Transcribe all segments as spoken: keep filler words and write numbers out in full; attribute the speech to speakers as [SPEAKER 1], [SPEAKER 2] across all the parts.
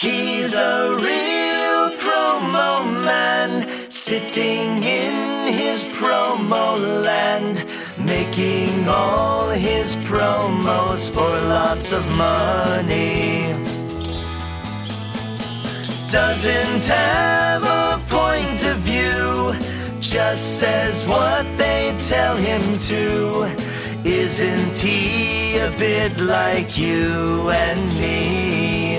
[SPEAKER 1] He's a real promo man, sitting in his promo land, making all his promos for lots of money. Doesn't have a point of view, just says what they tell him to. Isn't he a bit like you and me?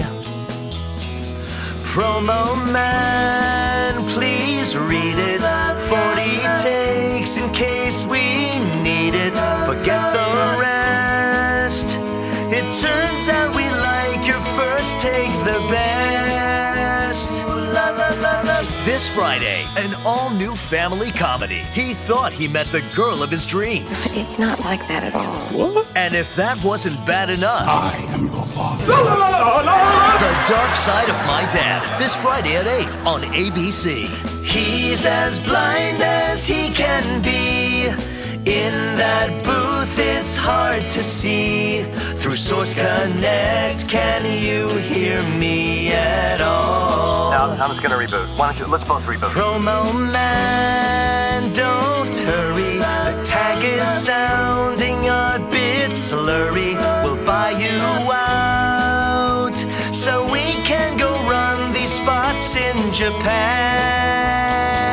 [SPEAKER 1] Promo man, please read it. forty takes in case we need it. Forget the rest. It turns out we like your first take the best. La, la, la, la. This Friday, an all-new family comedy. He thought he met the girl of his dreams.
[SPEAKER 2] It's not like that at all.
[SPEAKER 3] What?
[SPEAKER 1] And if that wasn't bad enough,
[SPEAKER 3] I am your father.
[SPEAKER 1] The Dark Side of My Dad, this Friday at eight on A B C. He's as blind as he can be. In that booth, it's hard to see. Through Source Connect, can you hear me at all?
[SPEAKER 4] Now, I'm just gonna reboot. Why don't you, let's both reboot.
[SPEAKER 1] Promo man, don't hurry. The tag is sounding a bit slurry. We'll buy you out so we can go run these spots in Japan.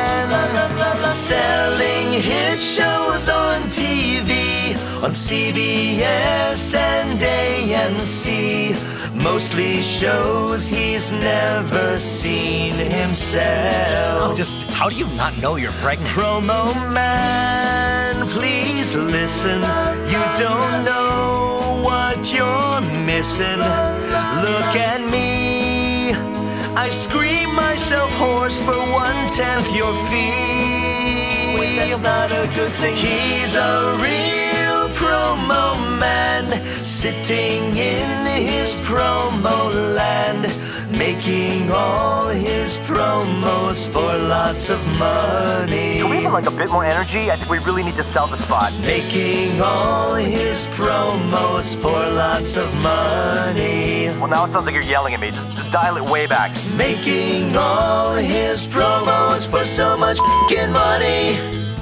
[SPEAKER 1] Selling hit shows on T V, on C B S and A M C. Mostly shows he's never seen himself.
[SPEAKER 4] Oh, just, how do you not know you're pregnant?
[SPEAKER 1] Promo man, please listen. You don't know what you're missing. Look at me, I scream myself hoarse for one-tenth your fee. That's not a good thing. He's a real promo man, sitting in his promo land, making all his promos for lots of money.
[SPEAKER 4] Can we have like a bit more energy? I think we really need to sell the spot.
[SPEAKER 1] Making all his promos for lots of money.
[SPEAKER 4] Well, now it sounds like you're yelling at me. Just, just dial it way back.
[SPEAKER 1] Making all his promos for so much f***ing money.